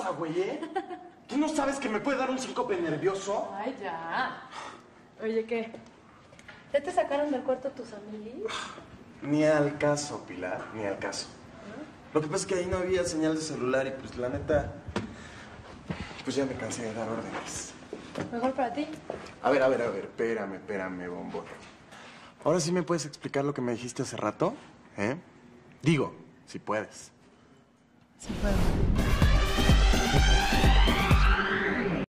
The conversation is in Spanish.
pasa, güey, ¿Tú no sabes que me puede dar un síncope nervioso? Ay, ya. Oye, ¿qué? ¿Ya te sacaron del cuarto tus amigos? Ni al caso, Pilar, ni al caso. Lo que pasa es que ahí no había señal de celular y pues la neta... Pues ya me cansé de dar órdenes. Mejor para ti. A ver, espérame, bombón. ¿Ahora sí me puedes explicar lo que me dijiste hace rato? Digo, si puedes. Sí puedo.